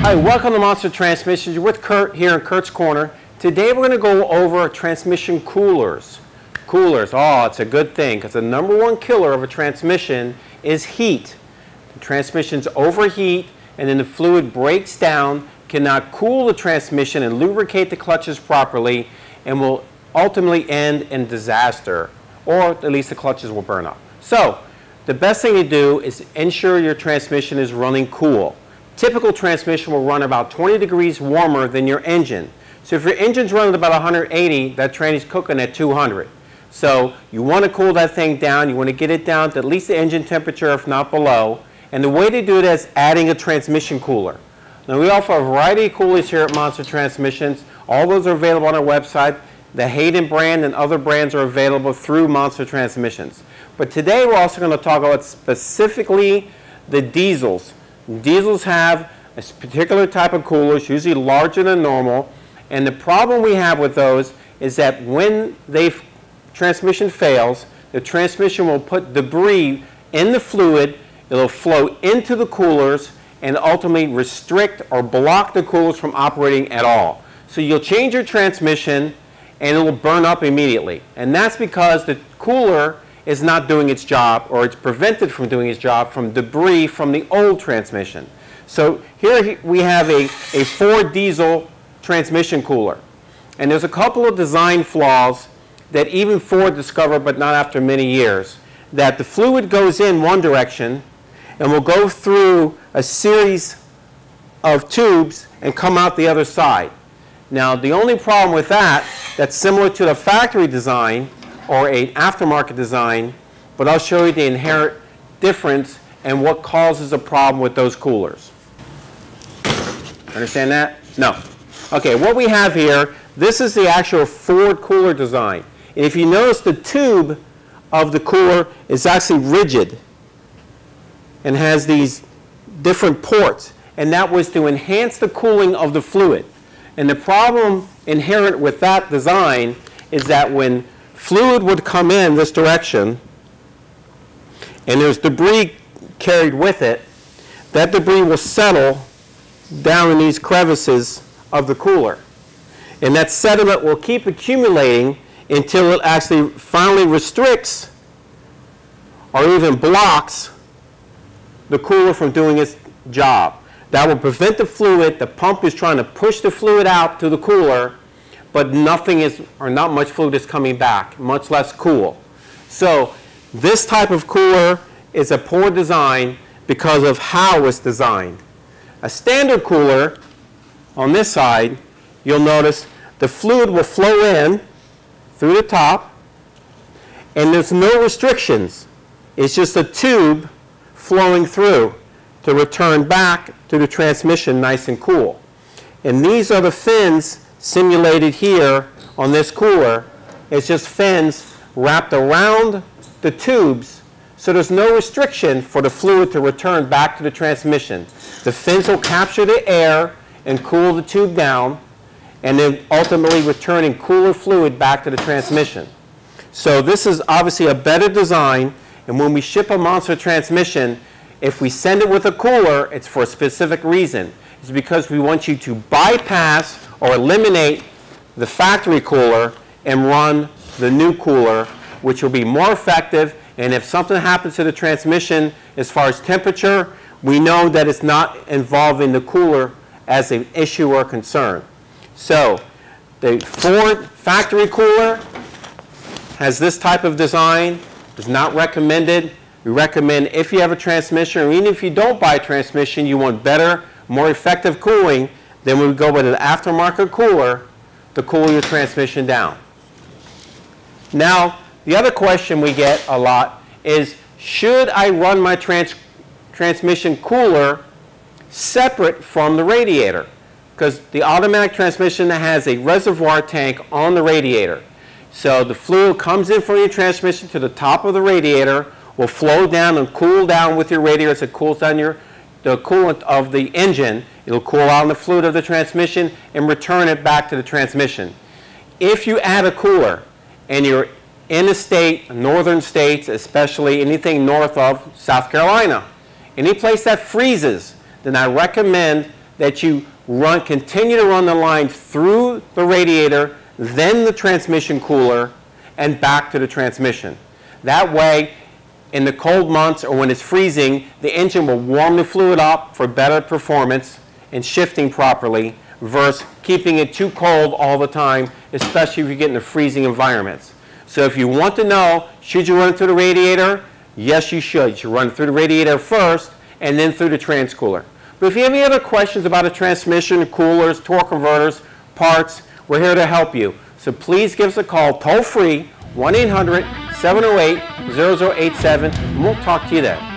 Hi, welcome to Monster Transmissions. You're with Curt here in Curt's Corner. Today we're going to go over transmission coolers. Coolers, oh, it's a good thing because the number one killer of a transmission is heat. The transmissions overheat and then the fluid breaks down, cannot cool the transmission and lubricate the clutches properly, and will ultimately end in disaster, or at least the clutches will burn up. So the best thing to do is ensure your transmission is running cool. Typical transmission will run about 20 degrees warmer than your engine. So if your engine's running about 180, that tranny's cooking at 200. So you want to cool that thing down. You want to get it down to at least the engine temperature, if not below. And the way to do that is adding a transmission cooler. Now we offer a variety of coolers here at Monster Transmissions. All those are available on our website. The Hayden brand and other brands are available through Monster Transmissions. But today we're also going to talk about specifically the diesels. Diesels have a particular type of coolers, usually larger than normal, and the problem we have with those is that when the transmission fails, the transmission will put debris in the fluid, it'll flow into the coolers, and ultimately restrict or block the coolers from operating at all. So you'll change your transmission and it will burn up immediately, and that's because the cooler is not doing its job, or it's prevented from doing its job from debris from the old transmission. So here we have a Ford diesel transmission cooler. And there's a couple of design flaws that even Ford discovered, but not after many years, that the fluid goes in one direction and will go through a series of tubes and come out the other side. Now the only problem with that, that's similar to the factory design or an aftermarket design, but I'll show you the inherent difference and what causes a problem with those coolers. Understand that? No. Okay, what we have here, this is the actual Ford cooler design. And if you notice, the tube of the cooler is actually rigid and has these different ports, and that was to enhance the cooling of the fluid. And the problem inherent with that design is that when fluid would come in this direction and there's debris carried with it, that debris will settle down in these crevices of the cooler. And that sediment will keep accumulating until it actually finally restricts or even blocks the cooler from doing its job. That will prevent the fluid. The pump is trying to push the fluid out to the cooler, but nothing is, or not much fluid is coming back, much less cool. So this type of cooler is a poor design because of how it's designed. A standard cooler, on this side, you'll notice the fluid will flow in through the top, and there's no restrictions. It's just a tube flowing through to return back to the transmission nice and cool. And these are the fins simulated here on this cooler. It's just fins wrapped around the tubes, so there's no restriction for the fluid to return back to the transmission. The fins will capture the air and cool the tube down, and then ultimately returning cooler fluid back to the transmission. So this is obviously a better design, and when we ship a Monster transmission, if we send it with a cooler, it's for a specific reason. It's because we want you to bypass or eliminate the factory cooler and run the new cooler, which will be more effective. And if something happens to the transmission as far as temperature, we know that it's not involving the cooler as an issue or concern. So the Ford factory cooler has this type of design. It's not recommended. We recommend if you have a transmission, or even if you don't buy a transmission, you want better, more effective cooling, then we would go with an aftermarket cooler to cool your transmission down. Now, the other question we get a lot is, should I run my transmission cooler separate from the radiator? Because the automatic transmission has a reservoir tank on the radiator. So the fluid comes in from your transmission to the top of the radiator, will flow down and cool down with your radiator as it cools down the coolant of the engine. It'll cool out the fluid of the transmission and return it back to the transmission. If you add a cooler and you're in a state, northern states, especially anything north of South Carolina, any place that freezes, then I recommend that you continue to run the line through the radiator, then the transmission cooler, and back to the transmission. That way, in the cold months or when it's freezing, the engine will warm the fluid up for better performance and shifting properly versus keeping it too cold all the time, especially if you get into freezing environments. So if you want to know, should you run it through the radiator? Yes, you should. You should run it through the radiator first and then through the transcooler. But if you have any other questions about a transmission, coolers, torque converters, parts, we're here to help you. So please give us a call toll free, 1-800-708-0087, and we'll talk to you then.